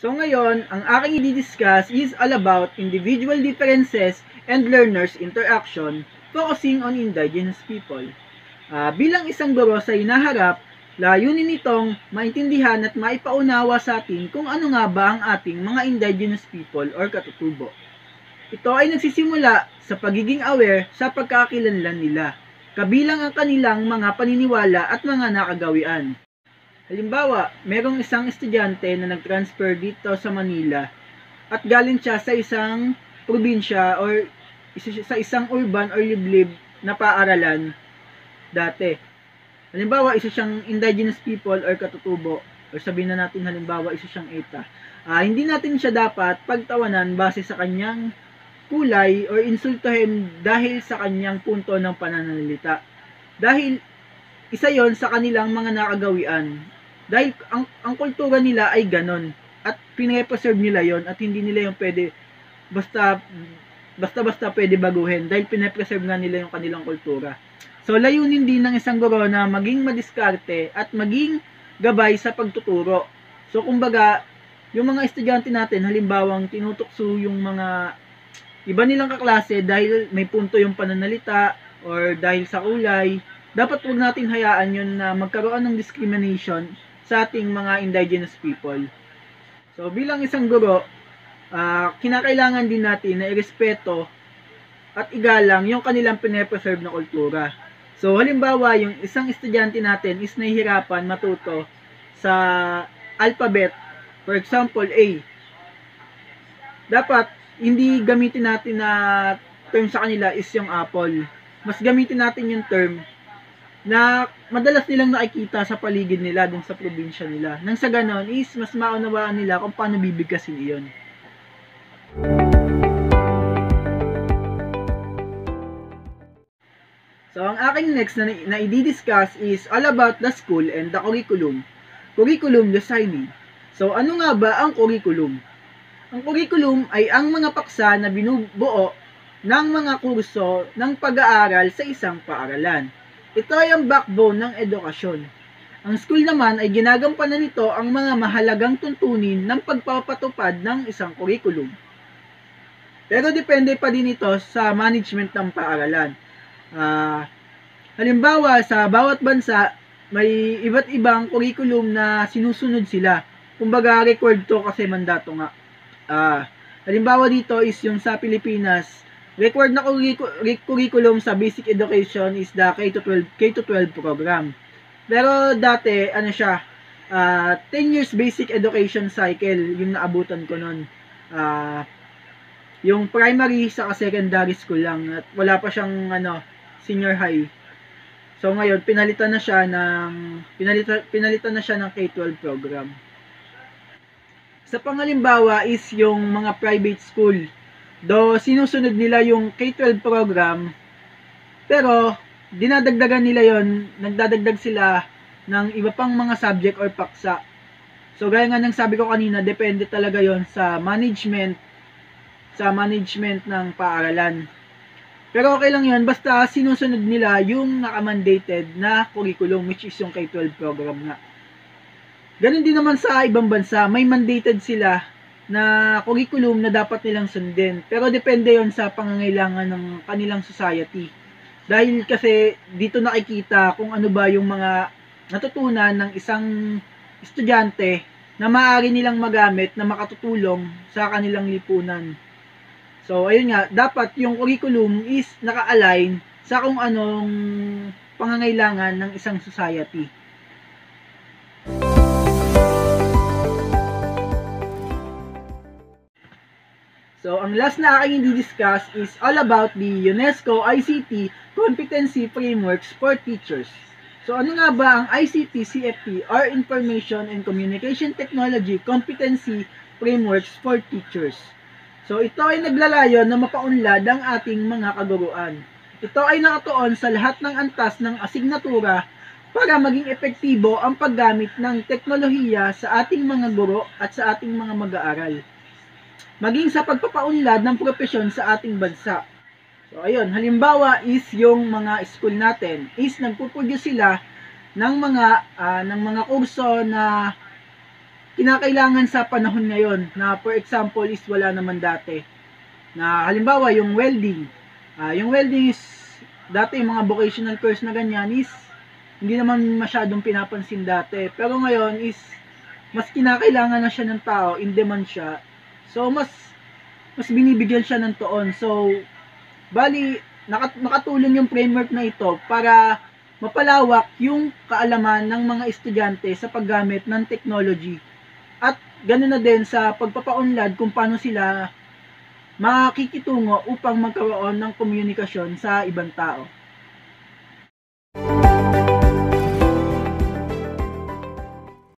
So ngayon, ang aking i-discuss is all about individual differences and learners' interaction focusing on indigenous people. Bilang isang guro sa hinaharap, layunin nitong maintindihan at maipaunawa sa atin kung ano nga ba ang ating mga indigenous people or katutubo. Ito ay nagsisimula sa pagiging aware sa pagkakakilanlan nila, kabilang ang kanilang mga paniniwala at mga nakagawian. Halimbawa, merong isang estudyante na nag-transfer dito sa Manila at galing siya sa isang probinsya or sa isang urban or liblib na paaralan dati. Halimbawa, isa siyang indigenous people or katutubo or sabihin na natin halimbawa, isa siyang ETA. Hindi natin siya dapat pagtawanan base sa kanyang kulay or insultuhin dahil sa kanyang punto ng pananalita. Dahil isa yon sa kanilang mga nakagawian. Dahil ang kultura nila ay ganon at pine-preserve nila yon at hindi nila yung pwede basta pwede baguhin dahil pine-preserve nga nila yung kanilang kultura. So layunin din ng isang guro na maging madiskarte at maging gabay sa pagtuturo. So kumbaga, yung mga estudyante natin halimbawang tinutukso yung mga iba nilang kaklase dahil may punto yung pananalita or dahil sa kulay, dapat huwag natin hayaan yun na magkaroon ng discrimination sa ating mga indigenous people. So bilang isang guro, kinakailangan din natin na irespeto at igalang yung kanilang pine-preserve na kultura. So halimbawa, yung isang estudyante natin is nahihirapan matuto sa alphabet, for example A. Dapat hindi gamitin natin na term sa kanila is yung apple. Mas gamitin natin yung term na madalas nilang nakikita sa paligid nila dun sa probinsya nila. Nang sa ganon is mas maunawaan nila kung paano bibigkasin iyon. So ang aking next na i-discuss is all about the school and the curriculum. Curriculum designing. So ano nga ba ang curriculum? Ang curriculum ay ang mga paksa na binubuo ng mga kurso ng pag-aaral sa isang paaralan. Ito ay ang backbone ng edukasyon. Ang school naman ay ginagampanan nito ang mga mahalagang tuntunin ng pagpapatupad ng isang curriculum. Pero depende pa din ito sa management ng paaralan. Halimbawa, sa bawat bansa, may iba't ibang curriculum na sinusunod sila. Kumbaga, required to kasi mandato nga. Halimbawa dito is yung sa Pilipinas, required na curriculum sa basic education is the K-12 program. Pero dati, ano siya, 10 years basic education cycle yung naabutan ko nun. Yung primary sa secondary school lang at wala pa siyang senior high. So ngayon, pinalitan na siya ng K-12 program. Sa pangalimbawa is yung mga private school. Do sinusunod nila yung K-12 program, pero dinadagdagan nila yon, nagdadagdag sila ng iba pang mga subject or paksa. So gaya nga ng sabi ko kanina, depende talaga yon sa management ng paaralan. Pero okay lang yon basta sinusunod nila yung naka-mandated na curriculum, which is yung K-12 program nga. Ganun din naman sa ibang bansa, may mandated sila na curriculum na dapat nilang sundin. Pero depende yon sa pangangailangan ng kanilang society. Dahil kasi dito nakikita kung ano ba yung mga natutunan ng isang estudyante na maaari nilang magamit na makatutulong sa kanilang lipunan. So ayun nga, dapat yung curriculum is naka-align sa kung anong pangangailangan ng isang society. So, ang last na aking i-discuss is all about the UNESCO ICT Competency Frameworks for Teachers. So, ano nga ba ang ICT CFT or Information and Communication Technology Competency Frameworks for Teachers? So, ito ay naglalayon na mapaunlad ang ating mga kaguruan. Ito ay nakatuon sa lahat ng antas ng asignatura para maging epektibo ang paggamit ng teknolohiya sa ating mga guro at sa ating mga mag-aaral, maging sa pagpapaunlad ng propesyon sa ating bansa. So ayun, halimbawa is yung mga school natin is nagpo-produce sila ng mga kurso na kinakailangan sa panahon ngayon na for example is wala naman dati. Na halimbawa yung welding. Yung welding is dati yung mga vocational course na ganyan is hindi naman masyadong pinapansin dati. Pero ngayon is mas kinakailangan na siya ng tao, in demand siya. So mas binibigyan siya ng tuon. So bali nakatulong yung framework na ito para mapalawak yung kaalaman ng mga estudyante sa paggamit ng technology. At ganoon na din sa pagpapaunlad kung paano sila makikitungo upang magkaroon ng komunikasyon sa ibang tao.